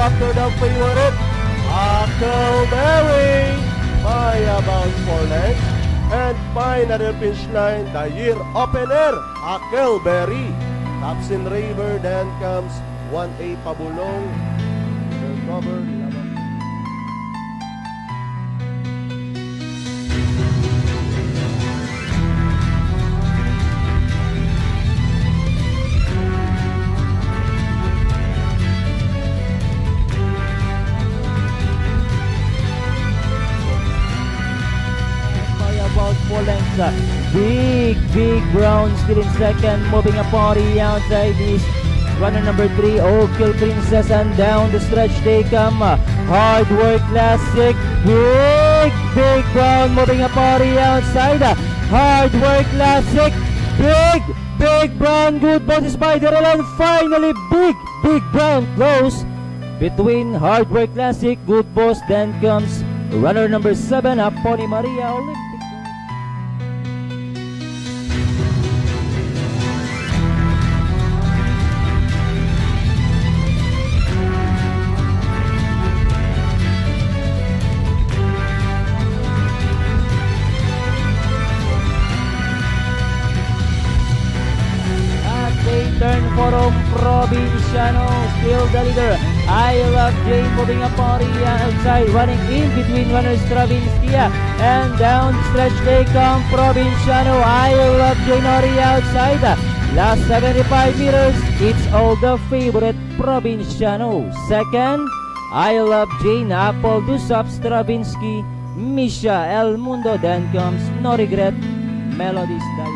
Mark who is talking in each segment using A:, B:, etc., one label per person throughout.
A: back to the favorite, Huckleberry, by about 4 lengths. And final finish line, the year opener, Huckleberry. Tapsin River, then comes 1A Pabulong. Cover,
B: about 4 lengths. Big Brown still in second, moving a party outside this runner number 3, Oak Hill Princess, and down the stretch they come. Hard Work Classic, Big Brown moving a party outside. Hard Work Classic, Big Brown, good ball Spider, and finally Big Brown close between Hard Work Classic, good boss, then comes runner number 7, Pony Maria Olympic. Turn Forum Provinciano, still the leader. I Love Jane moving a party outside, running in between runners Stravinsky, and down the stretch they come. Provinciano, I Love Jane already outside. Last 75 meters, it's all the favorite Provinciano. Second, I Love Jane, Apple Dusap, Stravinsky, Misha, El Mundo, then comes No Regret, Melodies Diamond.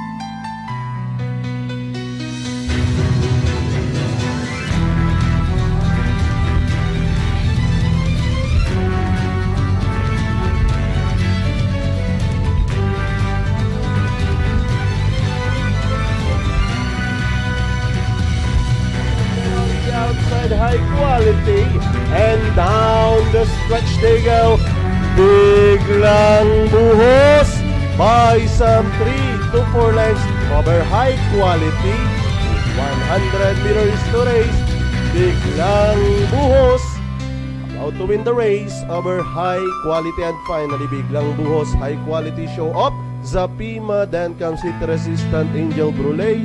A: High quality, and down the stretch they go. Biglang Buhos by some 3 to 4 lengths over High Quality. 100 meters to race. Biglang Buhos about to win the race over High Quality, and finally Biglang Buhos High Quality show up. Zapima, then comes Hit Resistant Angel Brule.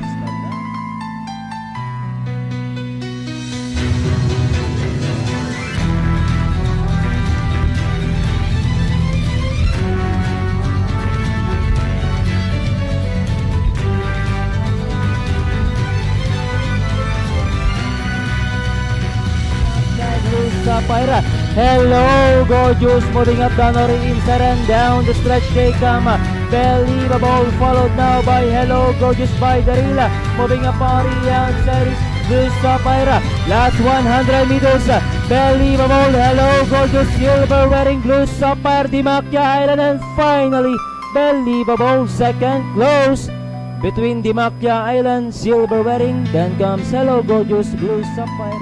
B: Sapphire, Hello Gorgeous moving up the Nori inside and down the stretch they come. Believable followed now by Hello Gorgeous by Darila, moving up party outside is Blue Sapphire. Last 100 meters, Believable, Hello Gorgeous, Silver wearing Blue Sapphire, Dimakya Island, and finally Believable second close between Dimakya Island, Silver wearing, then comes Hello Gorgeous, Blue Sapphire.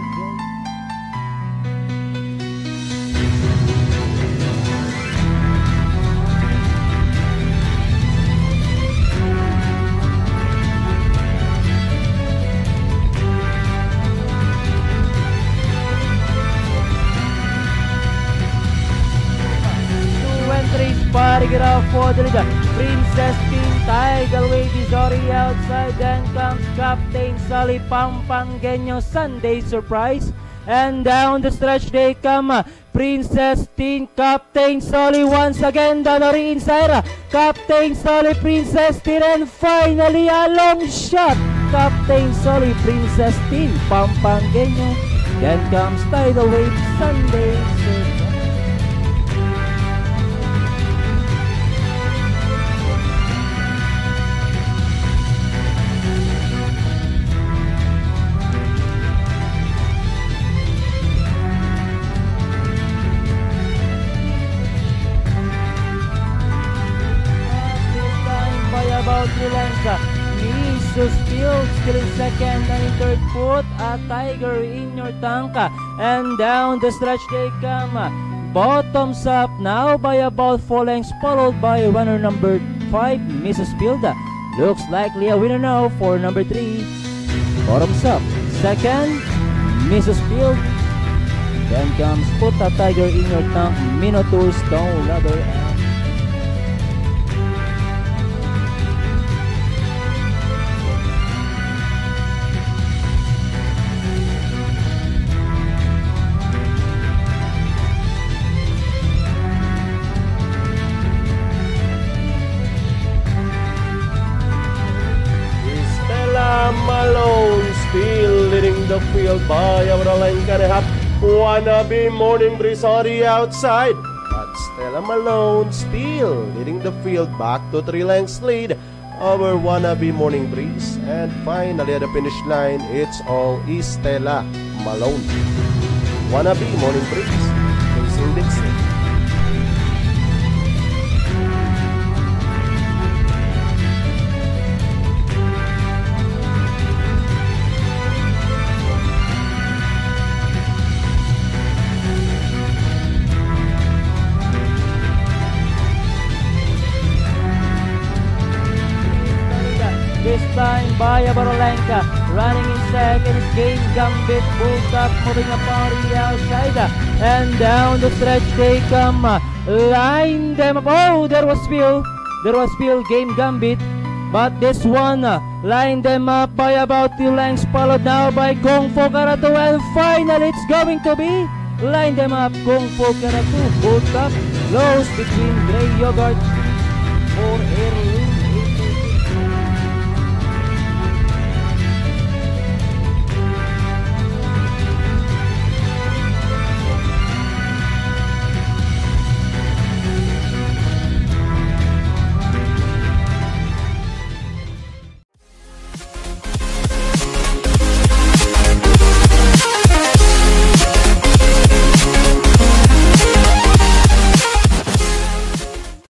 B: Paragraph for the leader, Princess Pink, Tiger Wavy, Zori outside, then comes Captain Sally, Pampangueño, Sunday Surprise, and down the stretch they come, Princess Teen, Captain Sally, once again, Danori inside, Captain Sally, Princess Teen, and finally a long shot, Captain Sally, Princess Teen, Pampangueño, then comes Tidal Wave, Sunday Surprise. About Rilanza, Nisus Field still in second and in third, put a Tiger in your tanka, and down the stretch they come, bottoms up now by about 4 lengths, followed by runner number 5, Mrs. Pilda. Looks likely a winner now for number 3, bottoms up. Second, Mrs. Field, Then comes Put a Tiger in Your Tongue, Minotaur Stone Lover.
A: Stella Malone still leading the field by about a length and a half. Wannabe Morning Breeze on the outside, but Stella Malone still leading the field back to 3 lengths lead over Wannabe Morning Breeze. And finally at the finish line, it's all Stella Malone. Wannabe Morning Breeze facing Dixie.
B: This time by Barolenka, running in second is Game Gambit, Bull Cup moving upon the outside, and down the stretch they come, line them up. Oh, there was Phil, Game Gambit, but this one line them up by about 2 lengths, followed now by Kung Fu Karatu, and finally it's going to be line them up, Kung Fu Karatu, Bull Cup, close between Grey Yogurt for Airloop.